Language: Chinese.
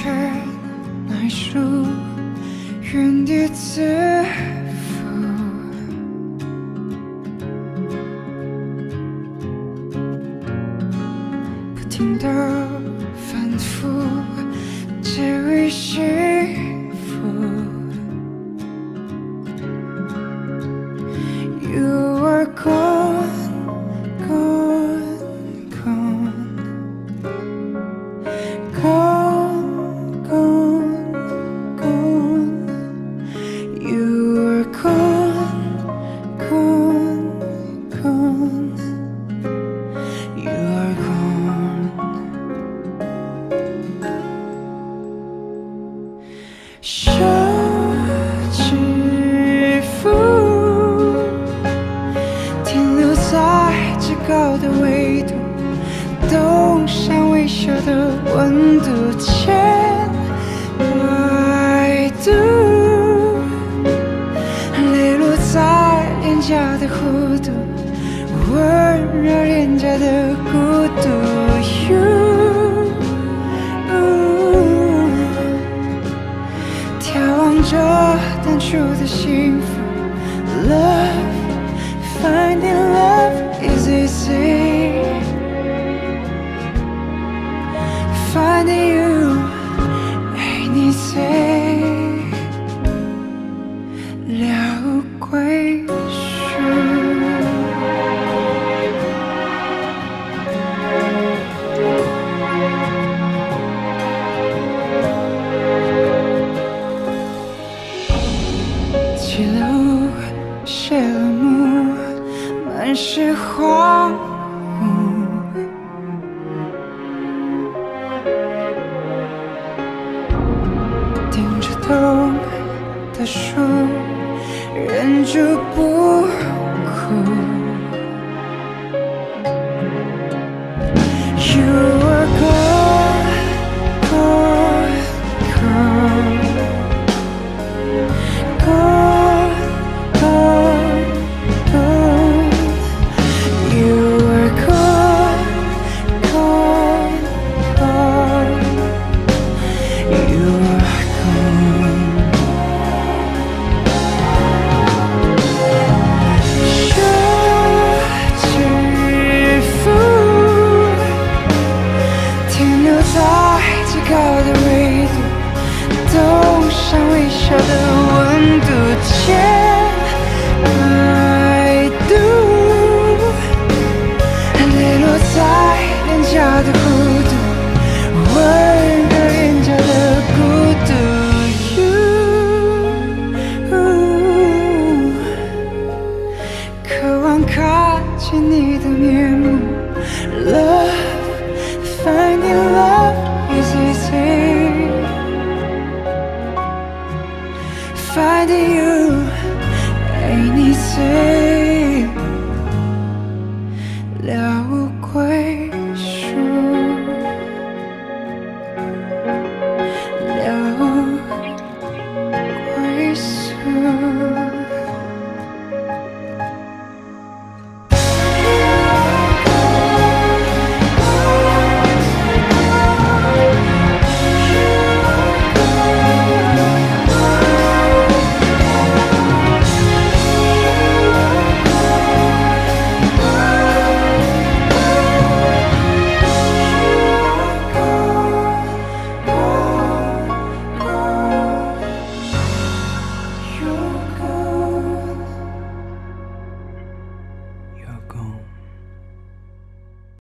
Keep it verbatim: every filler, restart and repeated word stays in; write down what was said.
奈树，原地自负。不停的反复，只为幸福。You are gone, gone, gone, gone, gone, gone. You are gone, gone, gone. You are gone. 奢侈服。 停留在至高的纬度，东山微笑的温度，千百度，泪落在脸颊的弧度，温热脸颊的孤独。You， 眺望着淡出的幸福 ，Love。 Finding love is easy. Finding you ain't easy. 了归属。起了雾，谢了幕。 满是荒芜，盯着冬的树，忍住不哭。You are gone, gone, gone, gone, gone, gone. You are gone, gone, gone. You are gone. 奢侈服，停留在最高的纬度，东山微笑的温度，千百度。 在脸颊的弧度，温热脸颊的孤独。You， 渴望看见你的面目。Love, finding love is easy. Finding you ain't easy.